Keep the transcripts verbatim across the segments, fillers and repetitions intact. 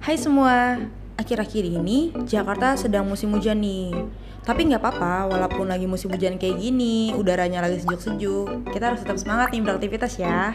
Hai semua, akhir-akhir ini Jakarta sedang musim hujan nih. Tapi nggak apa-apa, walaupun lagi musim hujan kayak gini, udaranya lagi sejuk-sejuk, kita harus tetap semangat nih beraktivitas ya.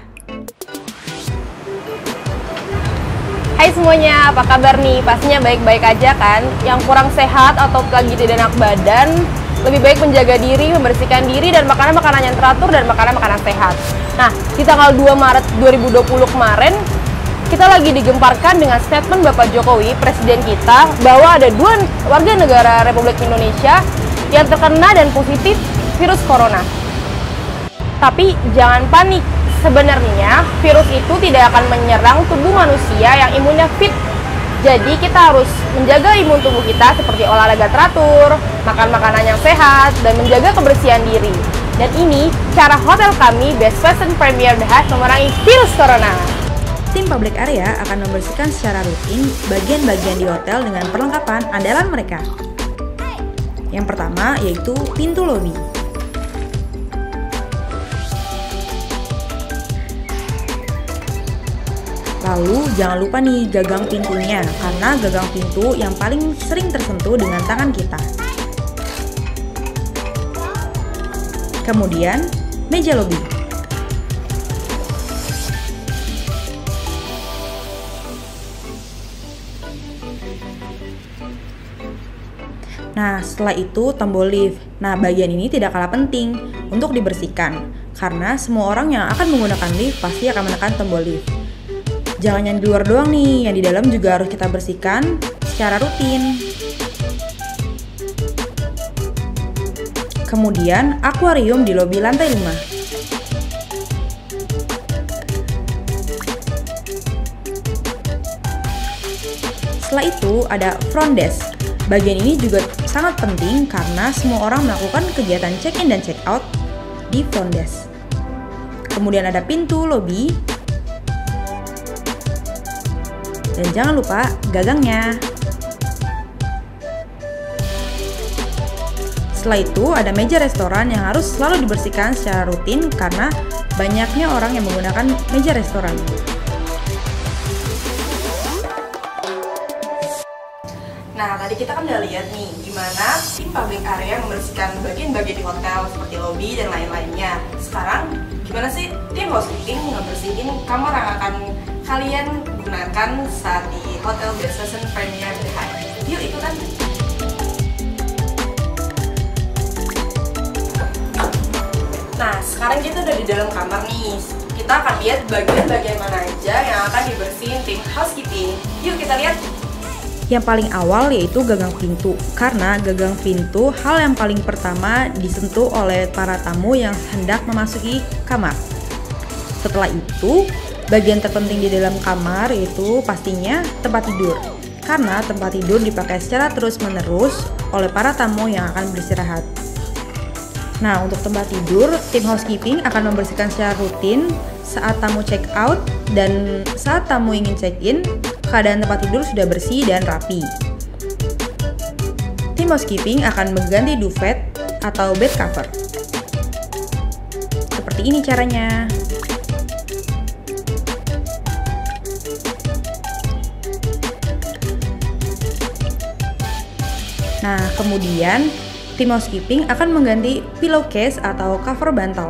Hai semuanya, apa kabar nih? Pastinya baik-baik aja kan? Yang kurang sehat atau lagi tidak enak badan, lebih baik menjaga diri, membersihkan diri, dan makanan-makanan yang teratur dan makanan-makanan sehat. Nah, di tanggal dua Maret dua ribu dua puluh kemarin, kita lagi digemparkan dengan statement Bapak Jokowi, Presiden kita, bahwa ada dua warga negara Republik Indonesia yang terkena dan positif virus corona. Tapi jangan panik, sebenarnya virus itu tidak akan menyerang tubuh manusia yang imunnya fit. Jadi kita harus menjaga imun tubuh kita seperti olahraga teratur, makan makanan yang sehat, dan menjaga kebersihan diri. Dan ini cara hotel kami Best Western Premier The Hague memerangi virus corona. Tim Public Area akan membersihkan secara rutin bagian-bagian di hotel dengan perlengkapan andalan mereka. Yang pertama yaitu pintu lobi. Lalu jangan lupa nih gagang pintunya, karena gagang pintu yang paling sering tersentuh dengan tangan kita. Kemudian meja lobi. Nah, setelah itu tombol lift. Nah, bagian ini tidak kalah penting untuk dibersihkan, karena semua orang yang akan menggunakan lift pasti akan menekan tombol lift. Jangan yang di luar doang nih, yang di dalam juga harus kita bersihkan secara rutin. Kemudian, akuarium di lobi lantai lima. Setelah itu, ada front desk. Bagian ini juga sangat penting karena semua orang melakukan kegiatan check-in dan check-out di front desk. Kemudian ada pintu lobi. Dan jangan lupa gagangnya. Setelah itu ada meja restoran yang harus selalu dibersihkan secara rutin karena banyaknya orang yang menggunakan meja restoran. Nah, tadi kita kan udah lihat nih gimana tim public area membersihkan bagian-bagian di hotel seperti lobby dan lain-lainnya. Sekarang gimana sih tim housekeeping ngebersihin kamar yang akan kalian gunakan saat di Hotel Best Western Premier The Hague? Yuk ikutan! Nah, sekarang kita udah di dalam kamar nih. Kita akan lihat bagian-bagian mana aja yang akan dibersihin tim housekeeping. Yuk kita lihat! Yang paling awal yaitu gagang pintu, karena gagang pintu hal yang paling pertama disentuh oleh para tamu yang hendak memasuki kamar. Setelah itu, bagian terpenting di dalam kamar yaitu pastinya tempat tidur, karena tempat tidur dipakai secara terus-menerus oleh para tamu yang akan beristirahat. Nah, untuk tempat tidur, tim housekeeping akan membersihkan secara rutin saat tamu check out dan saat tamu ingin check in. Keadaan tempat tidur sudah bersih dan rapi. Tim housekeeping akan mengganti duvet atau bed cover. Seperti ini caranya. Nah, kemudian tim housekeeping akan mengganti pillowcase atau cover bantal.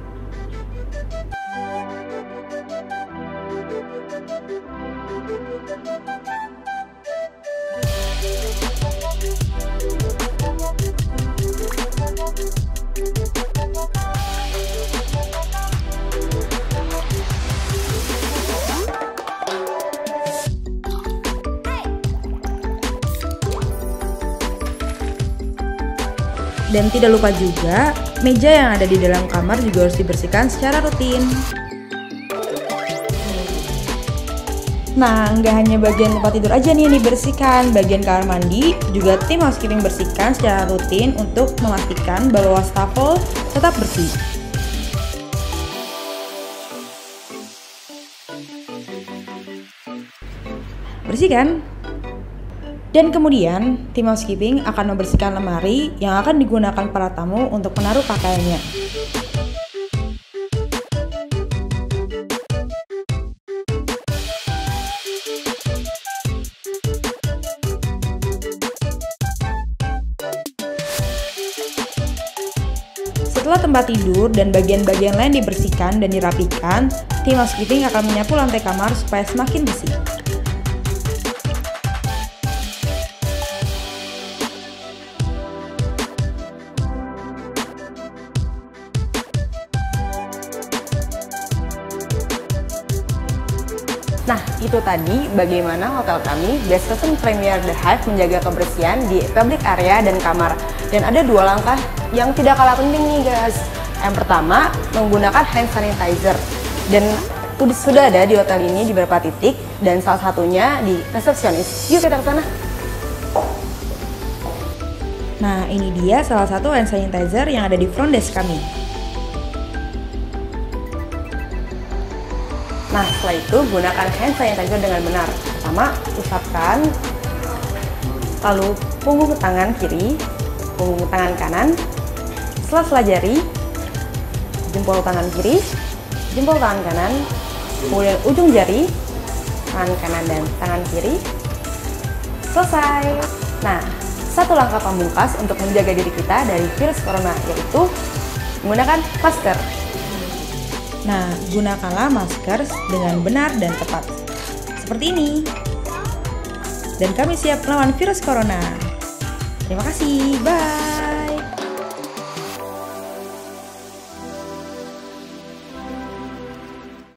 Dan tidak lupa juga, meja yang ada di dalam kamar juga harus dibersihkan secara rutin. Nah, nggak hanya bagian tempat tidur aja nih yang dibersihkan, bagian kamar mandi juga tim housekeeping bersihkan secara rutin untuk memastikan bahwa wastafel tetap bersih. Bersih kan? Dan kemudian, tim housekeeping akan membersihkan lemari yang akan digunakan para tamu untuk menaruh pakaiannya. Setelah tempat tidur dan bagian-bagian lain dibersihkan dan dirapikan, tim housekeeping akan menyapu lantai kamar supaya semakin bersih. Nah, itu tadi bagaimana hotel kami, Best Custom Premier The Hive, menjaga kebersihan di public area dan kamar. Dan ada dua langkah yang tidak kalah penting nih guys. Yang pertama, menggunakan hand sanitizer. Dan sudah ada di hotel ini di beberapa titik, dan salah satunya di resepsionis. Yuk kita ke sana. Nah, ini dia salah satu hand sanitizer yang ada di front desk kami. Nah, setelah itu gunakan hand sanitizer dengan benar. Pertama, usapkan, lalu punggung tangan kiri, punggung tangan kanan, sela-sela jari, jempol tangan kiri, jempol tangan kanan, kemudian ujung jari, tangan kanan dan tangan kiri. Selesai. Nah, satu langkah pamungkas untuk menjaga diri kita dari virus corona, yaitu menggunakan masker. Nah, gunakanlah masker dengan benar dan tepat. Seperti ini. Dan kami siap melawan virus corona. Terima kasih, bye!